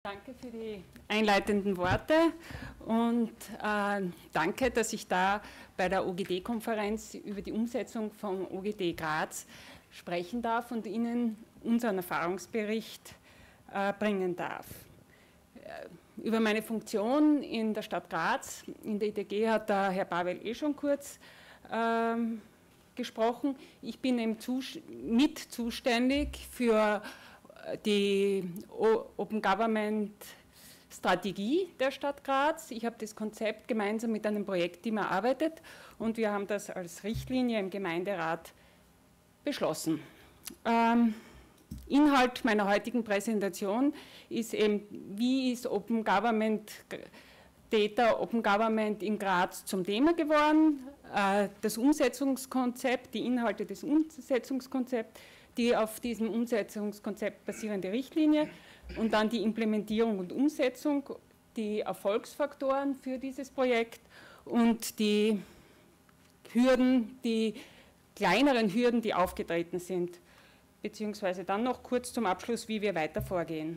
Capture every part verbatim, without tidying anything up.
Danke für die einleitenden Worte und äh, danke, dass ich da bei der O G D-Konferenz über die Umsetzung von O G D Graz sprechen darf und Ihnen unseren Erfahrungsbericht äh, bringen darf. Äh, über meine Funktion in der Stadt Graz, in der I D G, hat der Herr Pavel eh schon kurz äh, gesprochen. Ich bin eben mit zuständig für die Open Government Strategie der Stadt Graz. Ich habe das Konzept gemeinsam mit einem Projektteam erarbeitet und wir haben das als Richtlinie im Gemeinderat beschlossen. Ähm, Inhalt meiner heutigen Präsentation ist eben, wie ist Open Government Data, Open Government in Graz zum Thema geworden, äh, das Umsetzungskonzept, die Inhalte des Umsetzungskonzepts, die auf diesem Umsetzungskonzept basierende Richtlinie und dann die Implementierung und Umsetzung, die Erfolgsfaktoren für dieses Projekt und die Hürden, die kleineren Hürden, die aufgetreten sind, beziehungsweise dann noch kurz zum Abschluss, wie wir weiter vorgehen.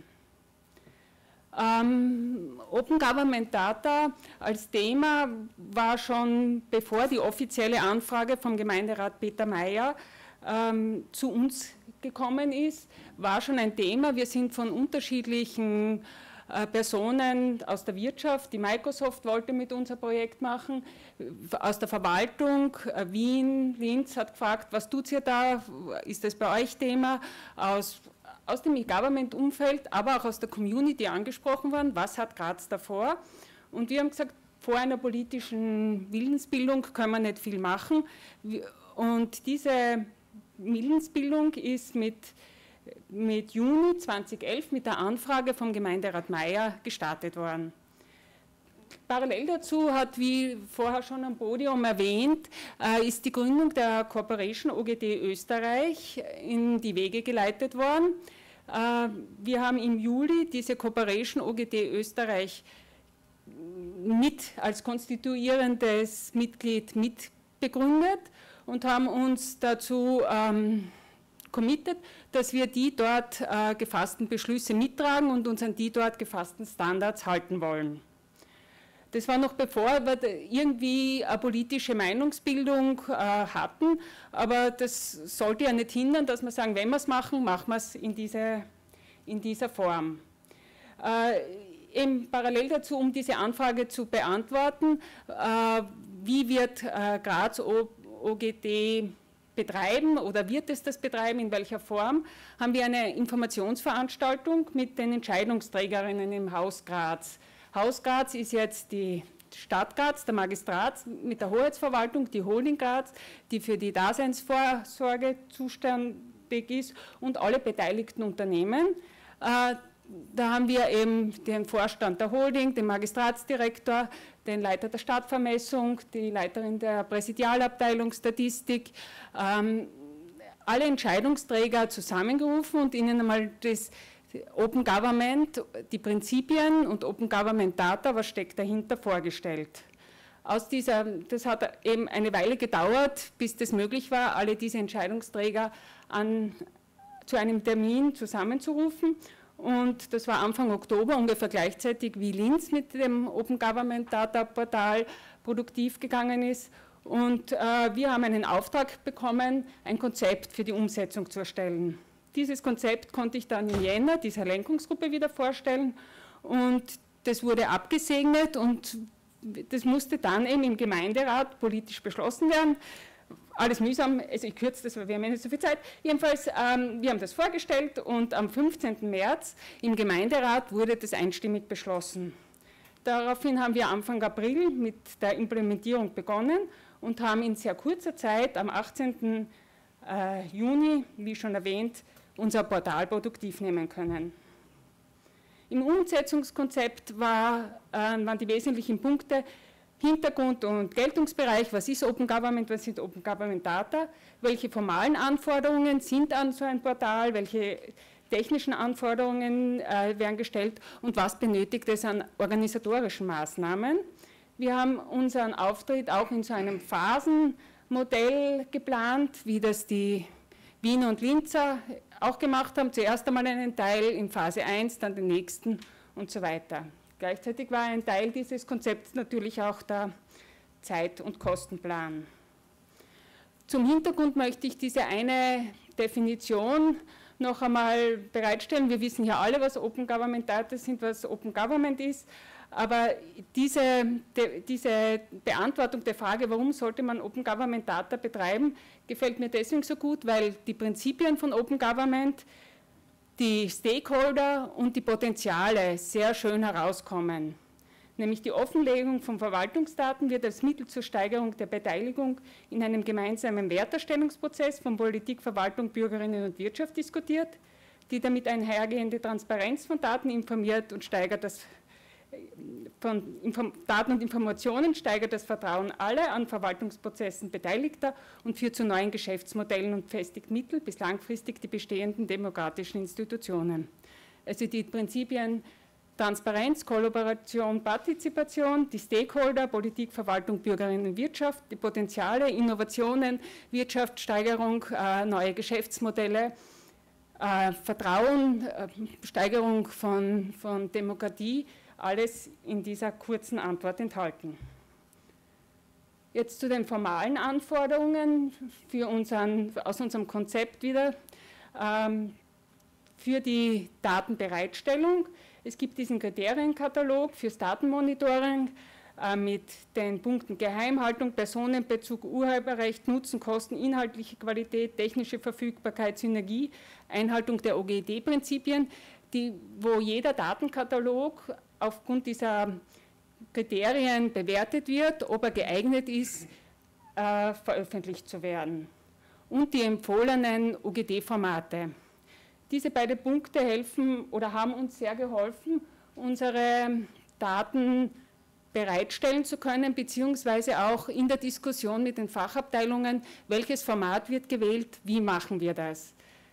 Ähm, Open Government Data als Thema war schon, bevor die offizielle Anfrage vom Gemeinderat Peter Mayer Ähm, zu uns gekommen ist, war schon ein Thema. Wir sind von unterschiedlichen äh, Personen aus der Wirtschaft, die Microsoft wollte mit uns ein Projekt machen, aus der Verwaltung, äh, Wien, Linz hat gefragt, was tut ihr da, ist das bei euch Thema, aus, aus dem E-Government-Umfeld, aber auch aus der Community angesprochen worden, was hat Graz davor? Und wir haben gesagt, vor einer politischen Willensbildung können wir nicht viel machen. Und diese Willensbildung ist mit, mit Juni zweitausendelf mit der Anfrage vom Gemeinderat Mayer gestartet worden. Parallel dazu hat, wie vorher schon am Podium erwähnt, äh, ist die Gründung der Corporation O G D Österreich in die Wege geleitet worden. Äh, wir haben im Juli diese Corporation O G D Österreich mit als konstituierendes Mitglied mitbegründet und haben uns dazu ähm, committed, dass wir die dort äh, gefassten Beschlüsse mittragen und uns an die dort gefassten Standards halten wollen. Das war noch bevor wir irgendwie eine politische Meinungsbildung äh, hatten, aber das sollte ja nicht hindern, dass wir sagen, wenn wir es machen, machen wir es in, diese, in dieser Form. Äh, eben parallel dazu, um diese Anfrage zu beantworten, äh, wie wird äh, Graz O G D betreiben oder wird es das betreiben, in welcher Form, haben wir eine Informationsveranstaltung mit den Entscheidungsträgerinnen im Haus Graz. Haus Graz ist jetzt die Stadt Graz, der Magistrat mit der Hoheitsverwaltung, die Holding Graz, die für die Daseinsvorsorge zuständig ist und alle beteiligten Unternehmen. Äh, Da haben wir eben den Vorstand der Holding, den Magistratsdirektor, den Leiter der Stadtvermessung, die Leiterin der Präsidialabteilung Statistik, ähm, alle Entscheidungsträger zusammengerufen und ihnen einmal das Open Government, die Prinzipien und Open Government Data, was steckt dahinter, vorgestellt. Aus dieser, das hat eben eine Weile gedauert, bis das möglich war, alle diese Entscheidungsträger an, zu einem Termin zusammenzurufen. Und das war Anfang Oktober, ungefähr gleichzeitig wie Linz mit dem Open Government Data Portal produktiv gegangen ist. Und äh, wir haben einen Auftrag bekommen, ein Konzept für die Umsetzung zu erstellen. Dieses Konzept konnte ich dann im Jänner dieser Lenkungsgruppe wieder vorstellen und das wurde abgesegnet und das musste dann eben im Gemeinderat politisch beschlossen werden. Alles mühsam, also ich kürze das, weil wir haben ja nicht so viel Zeit. Jedenfalls, ähm, wir haben das vorgestellt und am fünfzehnten März im Gemeinderat wurde das einstimmig beschlossen. Daraufhin haben wir Anfang April mit der Implementierung begonnen und haben in sehr kurzer Zeit, am achtzehnten Juni, wie schon erwähnt, unser Portal produktiv nehmen können. Im Umsetzungskonzept war, äh, waren die wesentlichen Punkte Hintergrund und Geltungsbereich, was ist Open Government, was sind Open Government Data, welche formalen Anforderungen sind an so ein Portal, welche technischen Anforderungen äh, werden gestellt und was benötigt es an organisatorischen Maßnahmen. Wir haben unseren Auftritt auch in so einem Phasenmodell geplant, wie das die Wiener und Linzer auch gemacht haben. Zuerst einmal einen Teil in Phase eins, dann den nächsten und so weiter. Gleichzeitig war ein Teil dieses Konzepts natürlich auch der Zeit- und Kostenplan. Zum Hintergrund möchte ich diese eine Definition noch einmal bereitstellen. Wir wissen ja alle, was Open Government Data sind, was Open Government ist, aber diese, de, diese Beantwortung der Frage, warum sollte man Open Government Data betreiben, gefällt mir deswegen so gut, weil die Prinzipien von Open Government, die Stakeholder und die Potenziale sehr schön herauskommen. Nämlich die Offenlegung von Verwaltungsdaten wird als Mittel zur Steigerung der Beteiligung in einem gemeinsamen Werterstellungsprozess von Politik, Verwaltung, Bürgerinnen und Wirtschaft diskutiert. Die damit einhergehende Transparenz von Daten informiert und steigert das von Inform Daten und Informationen steigert das Vertrauen aller an Verwaltungsprozessen Beteiligter und führt zu neuen Geschäftsmodellen und festigt mittel- bis langfristig die bestehenden demokratischen Institutionen. Also die Prinzipien Transparenz, Kollaboration, Partizipation, die Stakeholder, Politik, Verwaltung, Bürgerinnen und Wirtschaft, die Potenziale, Innovationen, Wirtschaftssteigerung, äh, neue Geschäftsmodelle, äh, Vertrauen, äh, Steigerung von, von Demokratie, alles in dieser kurzen Antwort enthalten. Jetzt zu den formalen Anforderungen für unseren, aus unserem Konzept wieder ähm, für die Datenbereitstellung. Es gibt diesen Kriterienkatalog fürs Datenmonitoring äh, mit den Punkten Geheimhaltung, Personenbezug, Urheberrecht, Nutzen, Kosten, inhaltliche Qualität, technische Verfügbarkeit, Synergie, Einhaltung der O G E D-Prinzipien, die, wo jeder Datenkatalog aufgrund dieser Kriterien bewertet wird, ob er geeignet ist, äh, veröffentlicht zu werden. Und die empfohlenen O G E D-Formate. Diese beiden Punkte helfen oder haben uns sehr geholfen, unsere Daten bereitstellen zu können, beziehungsweise auch in der Diskussion mit den Fachabteilungen, welches Format wird gewählt, wie machen wir das.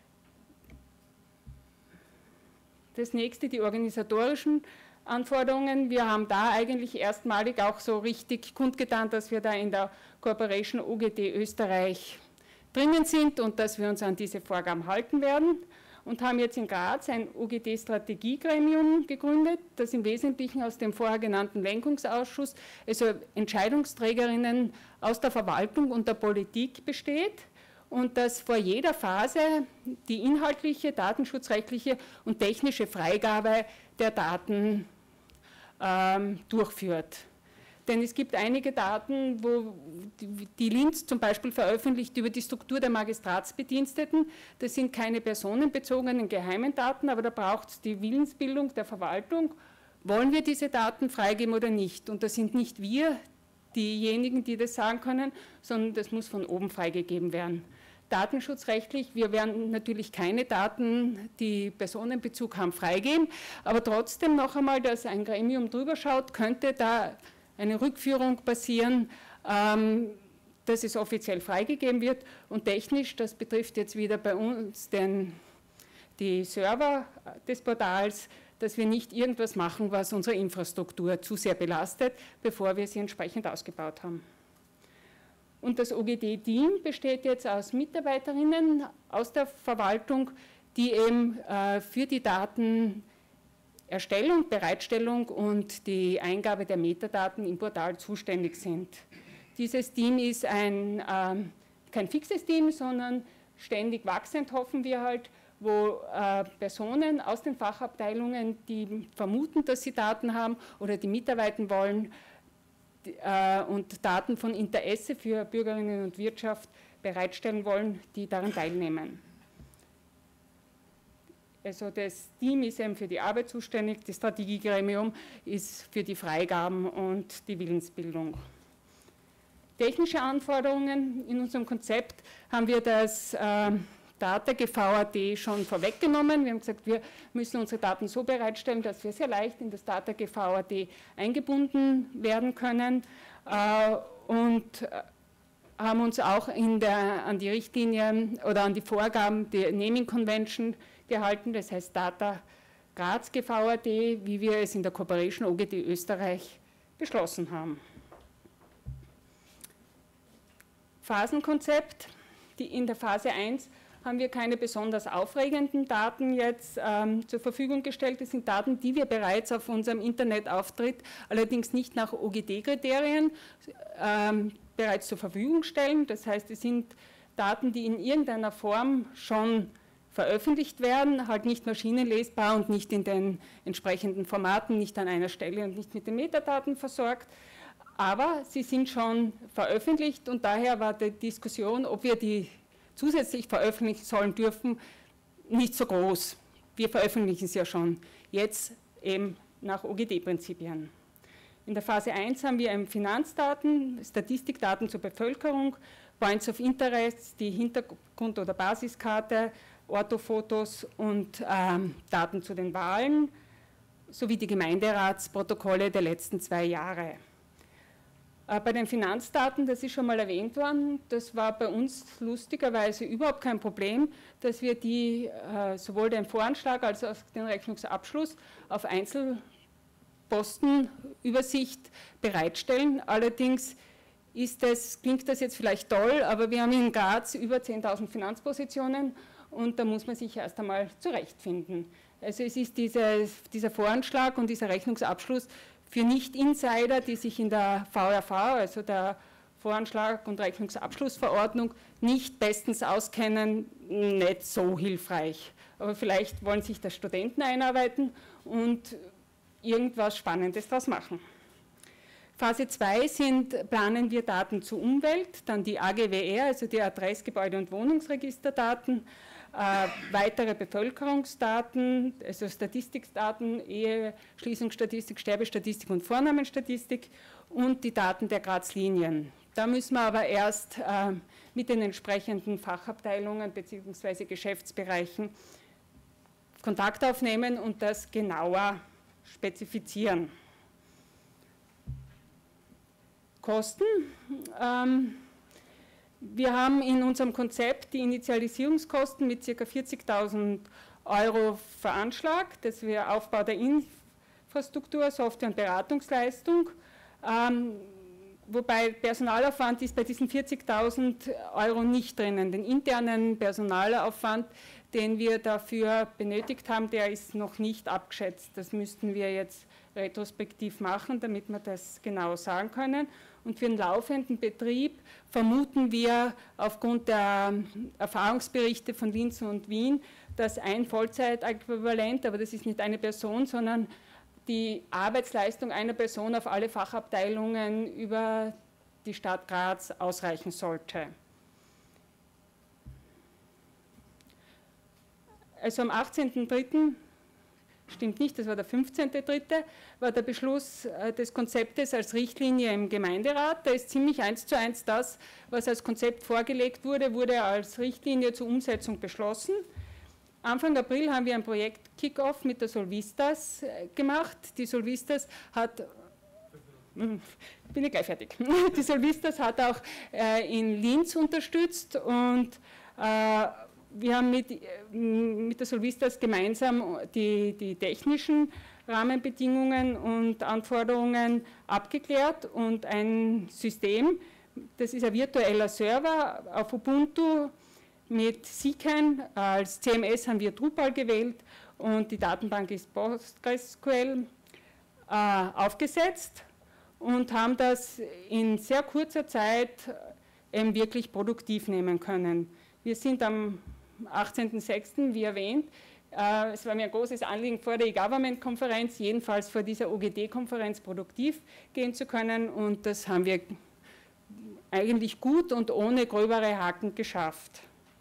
Das nächste, die organisatorischen Anforderungen. Wir haben da eigentlich erstmalig auch so richtig kundgetan, dass wir da in der Cooperation O G E D Österreich drinnen sind und dass wir uns an diese Vorgaben halten werden. Und haben jetzt in Graz ein O G E D-Strategiegremium gegründet, das im Wesentlichen aus dem vorher genannten Lenkungsausschuss, also Entscheidungsträgerinnen aus der Verwaltung und der Politik besteht und das vor jeder Phase die inhaltliche, datenschutzrechtliche und technische Freigabe der Daten ähm, durchführt. Denn es gibt einige Daten, wo die Linz zum Beispiel veröffentlicht über die Struktur der Magistratsbediensteten. Das sind keine personenbezogenen geheimen Daten, aber da braucht es die Willensbildung der Verwaltung. Wollen wir diese Daten freigeben oder nicht? Und das sind nicht wir diejenigen, die das sagen können, sondern das muss von oben freigegeben werden. Datenschutzrechtlich, wir werden natürlich keine Daten, die Personenbezug haben, freigeben, aber trotzdem noch einmal, dass ein Gremium drüber schaut, könnte da eine Rückführung passieren, ähm, dass es offiziell freigegeben wird und technisch, das betrifft jetzt wieder bei uns den, die Server des Portals, dass wir nicht irgendwas machen, was unsere Infrastruktur zu sehr belastet, bevor wir sie entsprechend ausgebaut haben. Und das O G E D-Team besteht jetzt aus Mitarbeiterinnen aus der Verwaltung, die eben äh, für die Daten Erstellung, Bereitstellung und die Eingabe der Metadaten im Portal zuständig sind. Dieses Team ist ein, äh, kein fixes Team, sondern ständig wachsend, hoffen wir halt, wo äh, Personen aus den Fachabteilungen, die vermuten, dass sie Daten haben oder die mitarbeiten wollen die, äh, und Daten von Interesse für Bürgerinnen und Wirtschaft bereitstellen wollen, die daran teilnehmen. Also das Team ist eben für die Arbeit zuständig, das Strategiegremium ist für die Freigaben und die Willensbildung. Technische Anforderungen in unserem Konzept haben wir das äh, DataGV punkt A T schon vorweggenommen. Wir haben gesagt, wir müssen unsere Daten so bereitstellen, dass wir sehr leicht in das DataGV punkt A T eingebunden werden können äh, und haben uns auch in der, an die Richtlinien oder an die Vorgaben der Naming Convention gehalten, das heißt Data Graz G V A T, wie wir es in der Cooperation O G E D Österreich beschlossen haben. Phasenkonzept. Die in der Phase eins haben wir keine besonders aufregenden Daten jetzt ähm, zur Verfügung gestellt. Das sind Daten, die wir bereits auf unserem Internetauftritt, allerdings nicht nach O G D-Kriterien, ähm, bereits zur Verfügung stellen. Das heißt, es sind Daten, die in irgendeiner Form schon veröffentlicht werden, halt nicht maschinenlesbar und nicht in den entsprechenden Formaten, nicht an einer Stelle und nicht mit den Metadaten versorgt. Aber sie sind schon veröffentlicht und daher war die Diskussion, ob wir die zusätzlich veröffentlichen sollen dürfen, nicht so groß. Wir veröffentlichen es ja schon, jetzt eben nach O G D-Prinzipien. In der Phase eins haben wir Finanzdaten, Statistikdaten zur Bevölkerung, Points of Interest, die Hintergrund- oder Basiskarte, Orthofotos und ähm, Daten zu den Wahlen, sowie die Gemeinderatsprotokolle der letzten zwei Jahre. Äh, bei den Finanzdaten, das ist schon mal erwähnt worden, das war bei uns lustigerweise überhaupt kein Problem, dass wir die äh, sowohl den Voranschlag als auch den Rechnungsabschluss auf Einzelpostenübersicht bereitstellen. Allerdings ist das, klingt das jetzt vielleicht toll, aber wir haben in Graz über zehntausend Finanzpositionen und da muss man sich erst einmal zurechtfinden. Also es ist diese, dieser Voranschlag und dieser Rechnungsabschluss für Nicht-Insider, die sich in der V R V, also der Voranschlag- und Rechnungsabschlussverordnung, nicht bestens auskennen, nicht so hilfreich. Aber vielleicht wollen sich da Studenten einarbeiten und irgendwas Spannendes daraus machen. Phase zwei sind, planen wir Daten zur Umwelt, dann die A G W R, also die Adress-, Gebäude- und Wohnungsregisterdaten, Äh, weitere Bevölkerungsdaten, also Statistikdaten, Ehe, Schließungsstatistik, Sterbestatistik und Vornamenstatistik und die Daten der Graz-Linien. Da müssen wir aber erst äh, mit den entsprechenden Fachabteilungen bzw. Geschäftsbereichen Kontakt aufnehmen und das genauer spezifizieren. Kosten. Ähm, Wir haben in unserem Konzept die Initialisierungskosten mit ca. vierzigtausend Euro veranschlagt. Das wäre Aufbau der Infrastruktur, Software- und Beratungsleistung. Ähm, wobei Personalaufwand ist bei diesen vierzigtausend Euro nicht drinnen. Den internen Personalaufwand, den wir dafür benötigt haben, der ist noch nicht abgeschätzt. Das müssten wir jetzt retrospektiv machen, damit wir das genau sagen können. Und für den laufenden Betrieb vermuten wir aufgrund der Erfahrungsberichte von Linz und Wien, dass ein Vollzeitäquivalent, aber das ist nicht eine Person, sondern die Arbeitsleistung einer Person auf alle Fachabteilungen über die Stadt Graz ausreichen sollte. Also am achtzehnten dritten stimmt nicht, das war der fünfzehnte dritte war der Beschluss des Konzeptes als Richtlinie im Gemeinderat. Da ist ziemlich eins zu eins das, was als Konzept vorgelegt wurde, wurde als Richtlinie zur Umsetzung beschlossen. Anfang April haben wir ein Projekt Kick-Off mit der Solvistas gemacht. Die Solvistas hat, bin ich gleich fertig, die Solvistas hat auch in Linz unterstützt und wir haben mit, mit der Solvistas gemeinsam die, die technischen Rahmenbedingungen und Anforderungen abgeklärt und ein System, das ist ein virtueller Server auf Ubuntu mit Siken, als C M S haben wir Drupal gewählt und die Datenbank ist PostgreSQL äh, aufgesetzt und haben das in sehr kurzer Zeit eben wirklich produktiv nehmen können. Wir sind am achtzehnten sechsten wie erwähnt, äh, es war mir ein großes Anliegen, vor der E-Government-Konferenz, jedenfalls vor dieser O G D-Konferenz produktiv gehen zu können und das haben wir eigentlich gut und ohne gröbere Haken geschafft.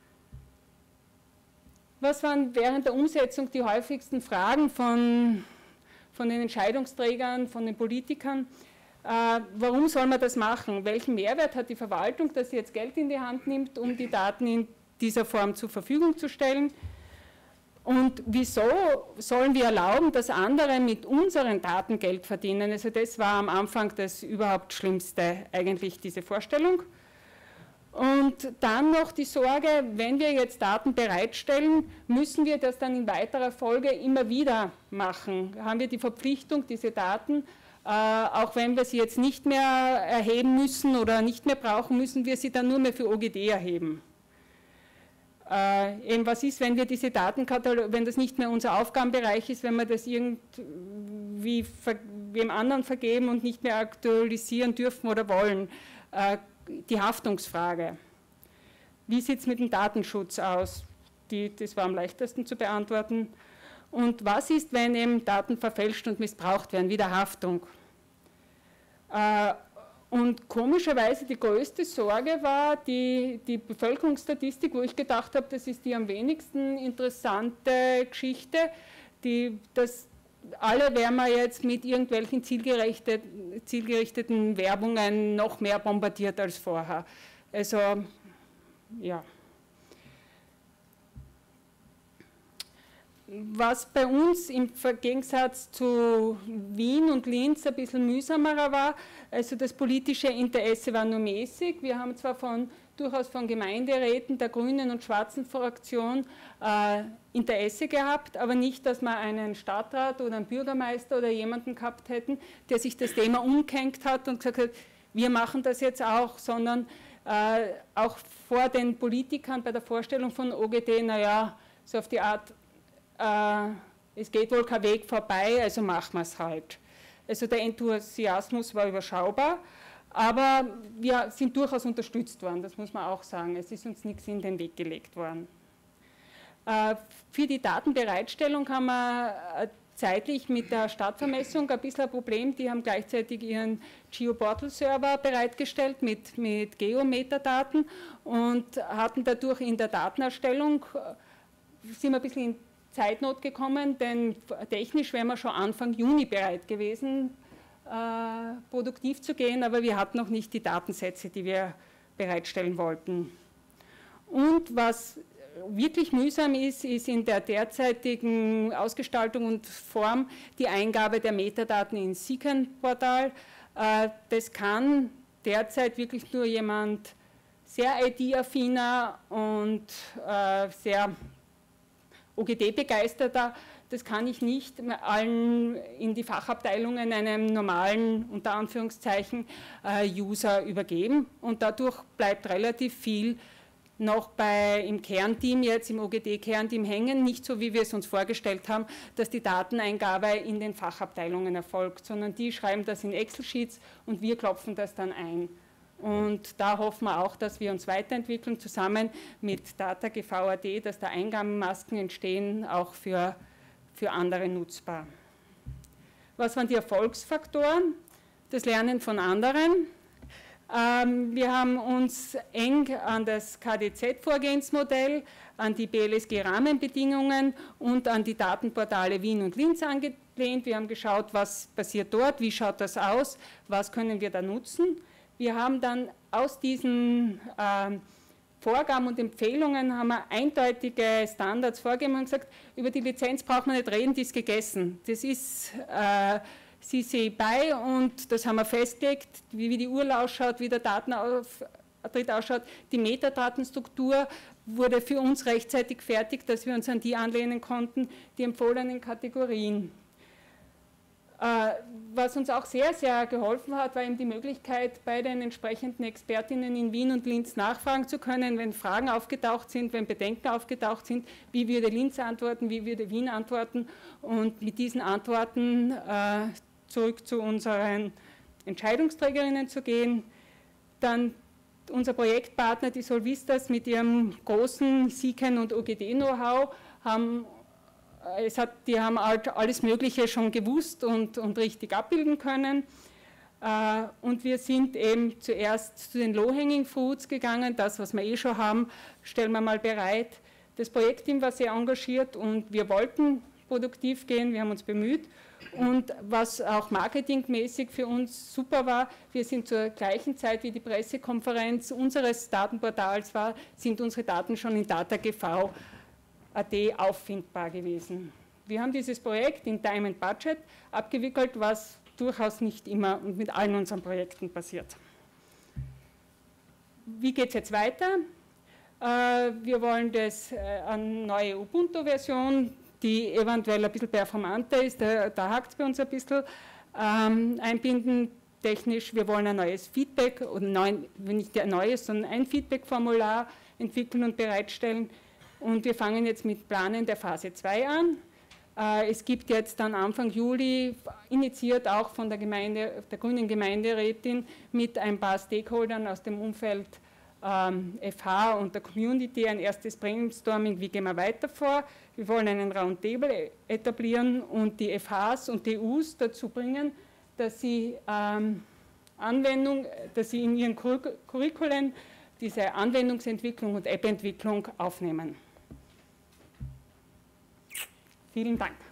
Was waren während der Umsetzung die häufigsten Fragen von, von den Entscheidungsträgern, von den Politikern? Äh, warum soll man das machen? Welchen Mehrwert hat die Verwaltung, dass sie jetzt Geld in die Hand nimmt, um die Daten in dieser Form zur Verfügung zu stellen? Und wieso sollen wir erlauben, dass andere mit unseren Daten Geld verdienen? Also das war am Anfang das überhaupt Schlimmste, eigentlich diese Vorstellung. Und dann noch die Sorge, wenn wir jetzt Daten bereitstellen, müssen wir das dann in weiterer Folge immer wieder machen. Haben wir die Verpflichtung, diese Daten, äh, auch wenn wir sie jetzt nicht mehr erheben müssen oder nicht mehr brauchen, müssen wir sie dann nur mehr für O G D erheben. Äh, eben was ist, wenn wir diese Datenkataloge, wenn das nicht mehr unser Aufgabenbereich ist, wenn wir das irgendwie wem anderen vergeben und nicht mehr aktualisieren dürfen oder wollen. Äh, die Haftungsfrage. Wie sieht es mit dem Datenschutz aus? Die, das war am leichtesten zu beantworten. Und was ist, wenn eben Daten verfälscht und missbraucht werden, wie der Haftung? Äh, Und komischerweise die größte Sorge war die, die Bevölkerungsstatistik, wo ich gedacht habe, das ist die am wenigsten interessante Geschichte. Die, das, alle werden wir jetzt mit irgendwelchen zielgerichteten, zielgerichteten Werbungen noch mehr bombardiert als vorher. Also, ja. Was bei uns im Gegensatz zu Wien und Linz ein bisschen mühsamer war, also das politische Interesse war nur mäßig. Wir haben zwar von, durchaus von Gemeinderäten der Grünen und Schwarzen Fraktion äh, Interesse gehabt, aber nicht, dass wir einen Stadtrat oder einen Bürgermeister oder jemanden gehabt hätten, der sich das Thema umgehängt hat und gesagt hat, wir machen das jetzt auch, sondern äh, auch vor den Politikern bei der Vorstellung von O G D, naja, so auf die Art, es geht wohl kein Weg vorbei, also machen wir es halt. Also der Enthusiasmus war überschaubar, aber wir sind durchaus unterstützt worden, das muss man auch sagen. Es ist uns nichts in den Weg gelegt worden. Für die Datenbereitstellung haben wir zeitlich mit der Stadtvermessung ein bisschen ein Problem. Die haben gleichzeitig ihren Geoportal-Server bereitgestellt mit, mit Geometadaten und hatten dadurch in der Datenerstellung, sind wir ein bisschen in Zeitnot gekommen, denn technisch wären wir schon Anfang Juni bereit gewesen, äh, produktiv zu gehen, aber wir hatten noch nicht die Datensätze, die wir bereitstellen wollten. Und was wirklich mühsam ist, ist in der derzeitigen Ausgestaltung und Form die Eingabe der Metadaten ins SICAN-Portal. Äh, das kann derzeit wirklich nur jemand sehr I T-affiner und äh, sehr O G D-Begeisterter, das kann ich nicht allen in die Fachabteilungen einem normalen, unter Anführungszeichen, äh, User übergeben und dadurch bleibt relativ viel noch bei, im Kernteam, jetzt im O G D-Kernteam hängen, nicht so wie wir es uns vorgestellt haben, dass die Dateneingabe in den Fachabteilungen erfolgt, sondern die schreiben das in Excel-Sheets und wir klopfen das dann ein. Und da hoffen wir auch, dass wir uns weiterentwickeln, zusammen mit DataGV Punkt A D, dass da Eingabenmasken entstehen, auch für, für andere nutzbar. Was waren die Erfolgsfaktoren? Das Lernen von anderen. Ähm, wir haben uns eng an das K D Z-Vorgehensmodell, an die B L S G-Rahmenbedingungen und an die Datenportale Wien und Linz angelehnt. Wir haben geschaut, was passiert dort, wie schaut das aus, was können wir da nutzen. Wir haben dann aus diesen äh, Vorgaben und Empfehlungen haben wir eindeutige Standards vorgegeben und gesagt, über die Lizenz braucht man nicht reden, die ist gegessen. Das ist äh, C C B Y und das haben wir festgelegt, wie, wie die U R L ausschaut, wie der Datenauftritt ausschaut. Die Metadatenstruktur wurde für uns rechtzeitig fertig, dass wir uns an die anlehnen konnten, die empfohlenen Kategorien. Was uns auch sehr, sehr geholfen hat, war eben die Möglichkeit, bei den entsprechenden Expertinnen in Wien und Linz nachfragen zu können, wenn Fragen aufgetaucht sind, wenn Bedenken aufgetaucht sind, wie würde Linz antworten, wie würde Wien antworten und mit diesen Antworten äh, zurück zu unseren Entscheidungsträgerinnen zu gehen. Dann unser Projektpartner, die Solvistas, mit ihrem großen SICAN und O G D-Know-how haben Es hat, die haben halt alles Mögliche schon gewusst und, und richtig abbilden können. Äh, und wir sind eben zuerst zu den Low-Hanging Fruits gegangen, das, was wir eh schon haben, stellen wir mal bereit. Das Projektteam war sehr engagiert und wir wollten produktiv gehen, wir haben uns bemüht. Und was auch marketingmäßig für uns super war, wir sind zur gleichen Zeit wie die Pressekonferenz unseres Datenportals war, sind unsere Daten schon in DataGV Punkt A D auffindbar gewesen. Wir haben dieses Projekt in Time and Budget abgewickelt, was durchaus nicht immer und mit allen unseren Projekten passiert. Wie geht es jetzt weiter? Wir wollen das, eine neue Ubuntu-Version, die eventuell ein bisschen performanter ist, da, da hakt es bei uns ein bisschen, ähm, einbinden technisch. Wir wollen ein neues Feedback, oder neun, nicht ein neues, sondern ein Feedback-Formular entwickeln und bereitstellen. und wir fangen jetzt mit Planen der Phase zwei an. Es gibt jetzt dann Anfang Juli, initiiert auch von der, Gemeinde, der grünen Gemeinderätin mit ein paar Stakeholdern aus dem Umfeld ähm, F H und der Community ein erstes Brainstorming, wie gehen wir weiter vor. Wir wollen einen Roundtable etablieren und die F Hs und T Us dazu bringen, dass sie ähm, Anwendung, dass sie in ihren Curriculen diese Anwendungsentwicklung und App-Entwicklung aufnehmen. Vielen Dank.